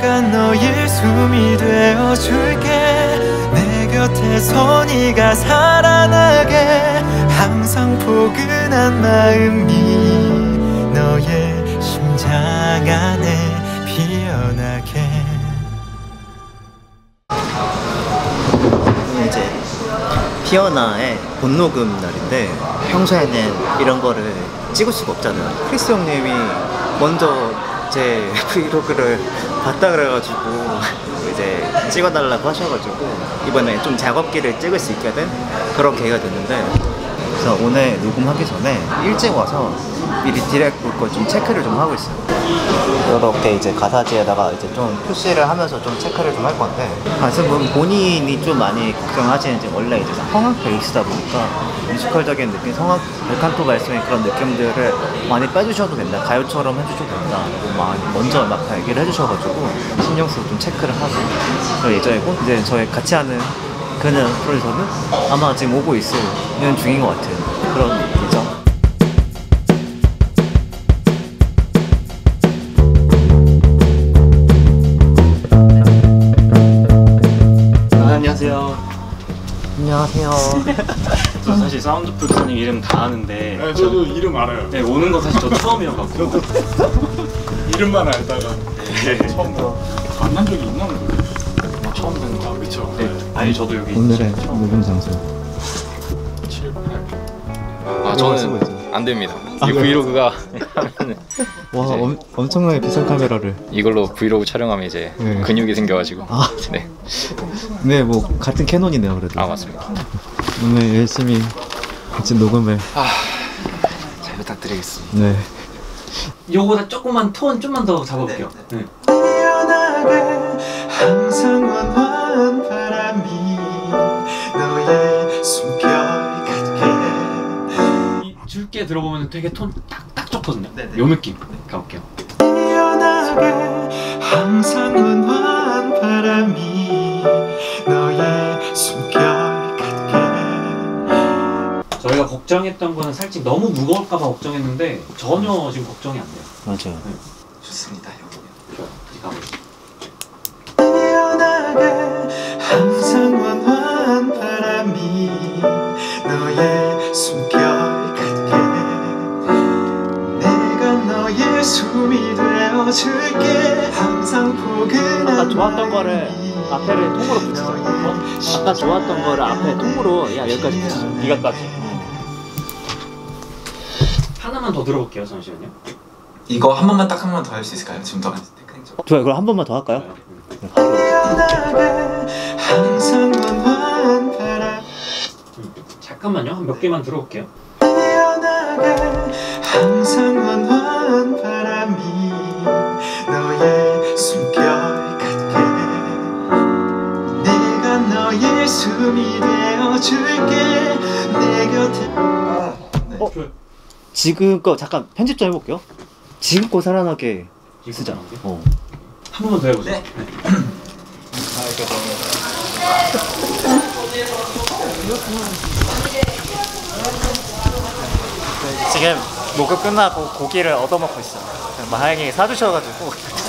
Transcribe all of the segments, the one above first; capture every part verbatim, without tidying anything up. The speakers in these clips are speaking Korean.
내가 너의 숨이 되어줄게. 내 곁에서 네가 살아나게. 항상 포근한 마음이 너의 심장 안에 피어나게. 이제 피어나의 본녹음 날인데 평소에는 이런 거를 찍을 수가 없잖아요. 크리스 형님이 먼저 제 브이로그를 봤다 그래가지고 이제 찍어달라고 하셔가지고 이번에 좀 작업기를 찍을 수 있게 된 그런 계기가 됐는데, 그래서 오늘 녹음하기 전에 일찍 와서 미리 디렉 볼 거 좀 체크를 좀 하고 있어요. 이렇게 이제 가사지에다가 이제 좀 표시를 하면서 좀 체크를 좀 할 건데, 가슴은 본인이 좀 많이 걱정하시는지, 원래 이제 성악 베이스다 보니까 뮤지컬적인 느낌, 성악 벨칸토 말씀의 그런 느낌들을 많이 빼주셔도 된다, 가요처럼 해주셔도 된다 라고 많이 먼저 막 얘기를 해주셔가지고 신경 쓰고 좀 체크를 하고 그럴 예정이고, 이제 저희 같이 하는 그는 프로듀서는 아마 지금 오고 있는 중인 것 같은 그런 얘기죠. 안녕하세요. 안녕하세요. 저 사실 사운드 프로듀서님 이름 다 아는데. 네, 저도 이름 알아요. 네, 오는 거 사실 저 처음이어갖고. 저도 이름만 알다가 네. 처음 만난 적이 있나 모르겠어요. 처음 뵙는 거, 그쵸? 네. 아니 저도 여기 오늘의 녹음 장소 칠, 팔. 아 저는 안 됩니다. 이 브이로그가 와 엄, 엄청나게 비싼 카메라를 이걸로 브이로그 촬영하면 이제 네. 근육이 생겨가지고. 아. 네. 네, 뭐 같은 캐논이네요. 그래도 아 맞습니다. 오늘 열심히 같이 녹음을 잘 부탁드리겠습니다. 네. 요거보다 조금만 톤 좀만 더 잡아볼게요. 네. 네. 항상 원한 바람이 너의 숨결 같게. 이 줄게 들어보면 되게 톤 딱 딱 좋거든요. 네네. 요 느낌. 네. 가볼게요. 피어나게 항상 원한 바람이 너의 숨결 같게. 저희가 걱정했던 거는 살짝 너무 무거울까봐 걱정했는데 전혀 지금 걱정이 안 돼요. 맞아요. 네. 좋습니다. 항상 원한 바람이 너의 숨결 같게. 내가 너의 숨이 되어줄게. 항상 포근한 아까 좋았던 거를 앞에를 통으로 붙이자. 어? 아까 좋았던 거를 앞에 통으로, 야 여기까지 붙이자. 이거까지. 하나만 더 들어볼게요. 잠시만요. 이거 한 번만 딱 한 번 더 할 수 있을까요? 지금 더 테크닉적으로. 좋아요. 그럼 한 번만 더 할까요? 네. 항상 원한 바람. 음, 잠깐만요. 한 몇 개만 들어볼게요. 항상 원한 바람이 너의 숨결 같게. 내가 너의 숨이 되어줄게. 내 곁에. 아, 네. 어? 지금 거 잠깐 편집 좀 해볼게요. 지금 거 살아나게 쓰자. 어. 한 번만 더 해보세요. 네. 네. 지금 녹음 끝나고 고기를 얻어먹고 있어요. 마하영이 사주셔가지고.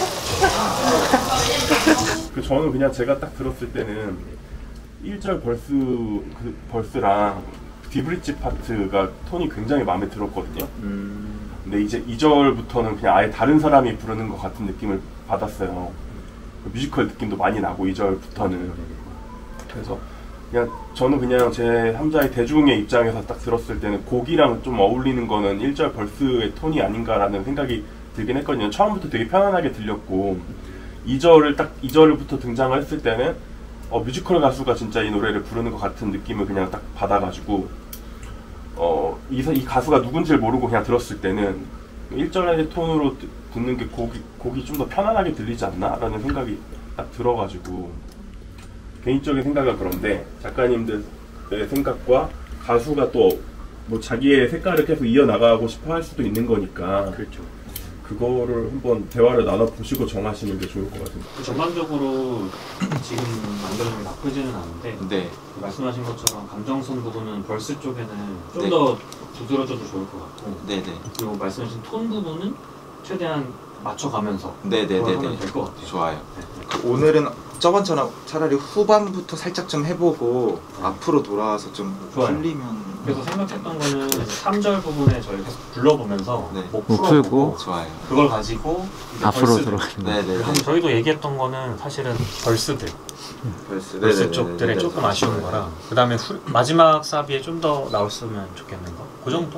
그 저는 그냥 제가 딱 들었을 때는 일 절 벌스 그 벌스랑 디브릿지 파트가 톤이 굉장히 마음에 들었거든요. 음. 근데 이제 이 절부터는 그냥 아예 다른 사람이 부르는 것 같은 느낌을 받았어요. 뮤지컬 느낌도 많이 나고 이 절부터는. 그래서 그냥 저는 그냥 제 함자의 대중의 입장에서 딱 들었을 때는 곡이랑 좀 어울리는 거는 일 절 벌스의 톤이 아닌가라는 생각이 들긴 했거든요. 처음부터 되게 편안하게 들렸고 이 절을 딱 이 절부터 등장을 했을 때는 어, 뮤지컬 가수가 진짜 이 노래를 부르는 것 같은 느낌을 그냥 딱 받아가지고 어, 이, 이 가수가 누군지를 모르고 그냥 들었을 때는 일 절의 톤으로 듣는 게 곡이, 곡이 좀 더 편안하게 들리지 않나? 라는 생각이 딱 들어가지고 개인적인 생각은 그런데 작가님들의 생각과 가수가 또 뭐 자기의 색깔을 계속 이어나가고 싶어 할 수도 있는 거니까 그렇죠. 그거를 한번 대화를 나눠보시고 정하시는 게 좋을 것 같습니다. 전반적으로 지금 만들어진 게 나쁘지는 않은데 네. 그 말씀하신 것처럼 감정선 부분은 벌스 쪽에는 좀 네. 더 두드러져도 좋을 것 같고 네네. 그리고 말씀하신 톤 부분은 최대한 맞춰가면서 네네네네. 하면 될 것 같아요. 좋아요. 오늘은 저번처럼 차라리 후반부터 살짝 좀 해보고 앞으로 돌아와서 좀 좋아요. 풀리면. 그래서 생각했던 거는 삼 절 부분에 저희가 계속 불러보면서 네. 목 목 풀어보고 풀고 좋아요. 그걸 가지고 이제 앞으로 벌스- 들어가는 거. 네네. 한 저희도 얘기했던 거는 사실은 벌스들 벌스, 벌스 네네네네. 쪽들에 조금 아쉬운 거라 그 다음에 마지막 사비에 좀 더 나왔으면 좋겠는 거 그 정도?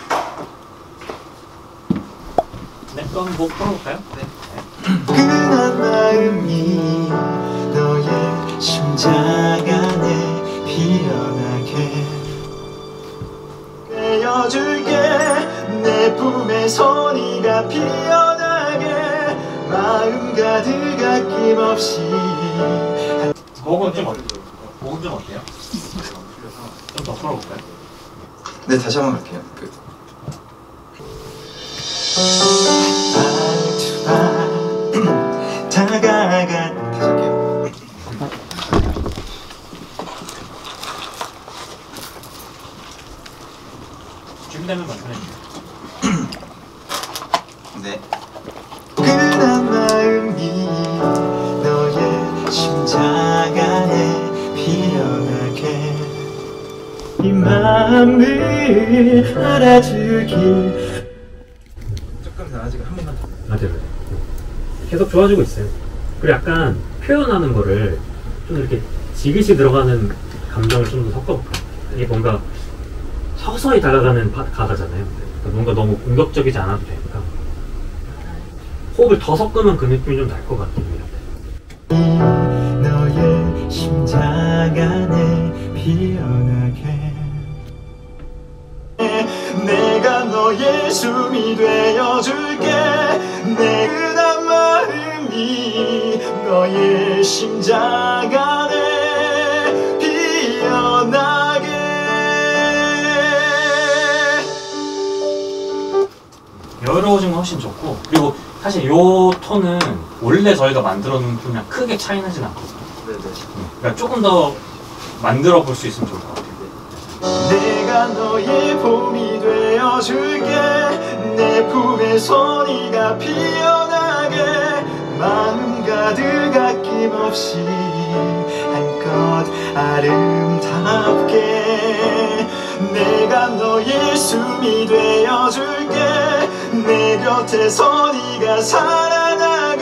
네 그럼 뭐 풀어볼까요? 네. 그런 마음이 너의 심장 안에 피어나게 내어줄게 내 품에서 네가 피어나게 마음 가득 아낌없이 목은 좀 어때요? 목은 좀 어때요? 좀 더 풀어볼까요? 네 다시 한번 갈게요. 그. 발투발 다가간 다시 할게요. 준비되면 말씀해주세요. 네. 그런 마음이 너의 심장 안에 피어나게 이 마음을 알아주길 조금 더 아직 한 번만 더. 맞아요. 계속 좋아지고 있어요. 그리고 약간 표현하는 거를 좀 이렇게 지그시 들어가는 감정을 좀 더 섞어볼까요? 이게 뭔가 서서히 다가가는 바, 가사잖아요. 그러니까 뭔가 너무 공격적이지 않아도 되니까 호흡을 더 섞으면 그 느낌이 좀 날 것 같아요. 너의 심장 안에 피어나게 내가 너의 숨이 되어줄게 내 그한 마음이 너의 심장 안에 피어나게 여유로워진 건 훨씬 좋고 그리고 사실 요 톤은 원래 저희가 만들어 놓은 톤이랑 크게 차이 나진 않거든요. 네네. 그러니까 조금 더 만들어 볼 수 있으면 좋을 것 같아요. 내가 너의 봄이 되어줄게 내 품에서 네가 피어나게 마음 가득 아낌없이 한껏 아름답게 내가 너의 숨이 되어줄게 내 곁에서 네가 살아나게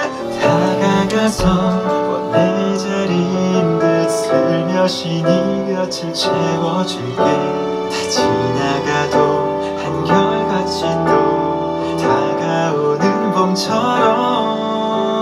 다가가서 내 자리인 듯 슬며시 네 곁을 채워줄게 다 지나가도 한결같이 또 다가오는 봄처럼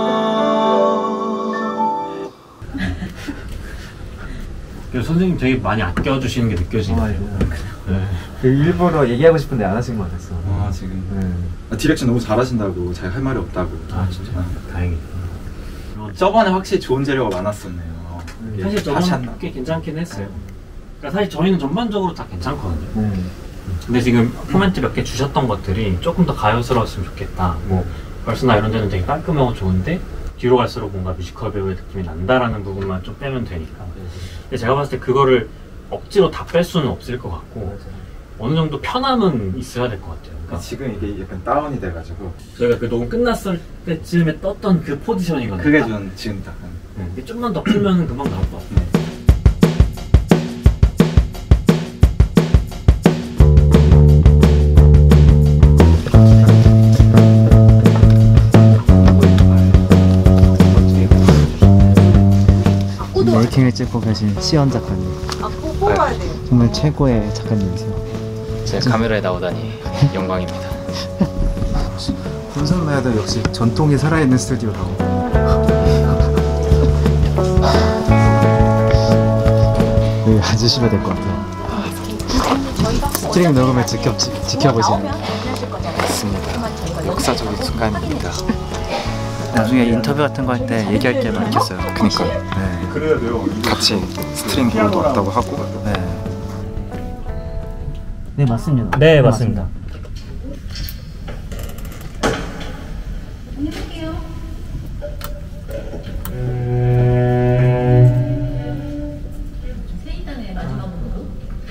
그래서 선생님 되게 많이 아껴주시는 게 느껴지네요. 네. 일부러 얘기하고 싶은데 안 하신 거 같았어. 아 지금 네. 아, 디렉션 너무 잘하신다고 자기 할 말이 없다고. 아 진짜? 다행이다. 저번에 확실히 좋은 재료가 많았었네요. 사실 다시 저는 한다. 꽤 괜찮긴 했어요. 그러니까 사실 저희는 전반적으로 다 괜찮거든요. 음. 근데 지금 코멘트 몇 개 주셨던 것들이 조금 더 가요스러웠으면 좋겠다. 뭐 벌스나 이런 데는 되게 깔끔하고 좋은데 뒤로 갈수록 뭔가 뮤지컬 배우의 느낌이 난다라는 부분만 좀 빼면 되니까. 근데 제가 봤을 때 그거를 억지로 다 뺄 수는 없을 것 같고 어느 정도 편함은 있어야 될 것 같아요. 그러니까 지금 이게 약간 다운이 돼가지고 저희가 그 녹음 끝났을 때쯤에 떴던 그 포지션이거든요. 그게 좀 지금 딱 네, 근데 좀만 더 풀면 금방 나올 것 같아요. 메이킹을 찍고 계신 시연 작가님. 아, 꼭 뽑아야 돼요. 정말 최고의 작가님이세요. 제 카메라에 나오다니 영광입니다. 혼선마야도 역시 전통이 살아있는 스튜디오라고. 여기 앉으시면 될 것 같아요. 스트링 녹음을 지켜, 지, 지켜보시는. 맞습니다. 역사적인 순간입니다. 나중에 인터뷰 같은 거 할 때 얘기할 게 많겠어요. 그니까 네. 그래야 돼요. 같이 스트링 부분도 왔다고 하고. 네. 네 맞습니다. 네, 맞습니다. 세이단의 마지막 으로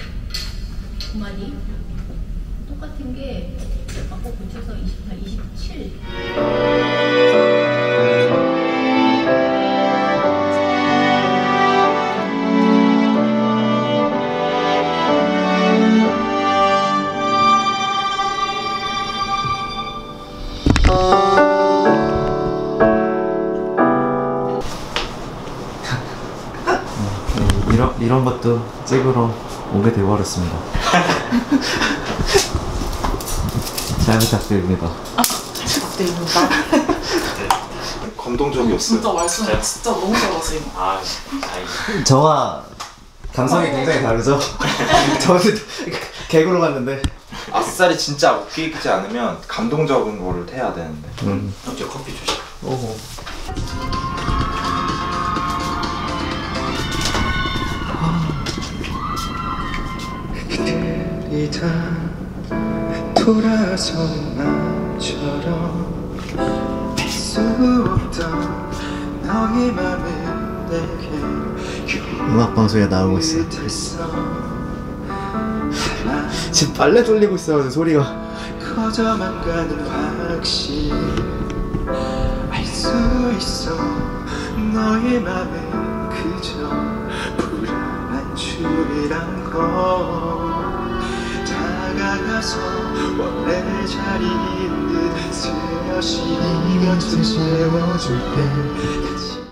두 마디 똑같은 게 아까 고쳐서 이십팔, 이십칠 이런 것도 찍으러 오게 돼버렸습니다. 잘 부탁드립니다. 아, 잘 부탁드립니다. 감동적이었어요. 진짜 말씀 진짜 너무 잘하세요. 아, 저와 감성이 굉장히 다르죠? 저는 개그로 갔는데 아싸리 진짜 웃기지 않으면 감동적인 거를 해야 되는데. 음. 저 커피 주시. 오호. 그리다 돌아서는 나처럼 알 수 없던 너의 맘을 내게 음악방송에 나오고 있어요. 지금 빨래 돌리고 있어요. 소리가 커져만 가는 확신 알 수 있어 너의 맘은 그저 불안한 줄이란 걸 다가가서 원래 자리인 듯 슬며시 네 곁을 채워줄게